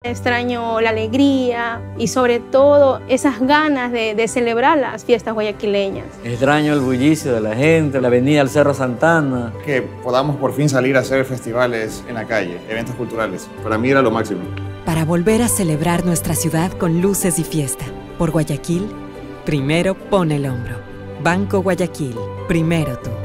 Extraño la alegría y sobre todo esas ganas de celebrar las fiestas guayaquileñas. Extraño el bullicio de la gente, la avenida al Cerro Santana. Que podamos por fin salir a hacer festivales en la calle, eventos culturales. Para mí era lo máximo. Para volver a celebrar nuestra ciudad con luces y fiesta. Por Guayaquil, primero pon el hombro. Banco Guayaquil, primero tú.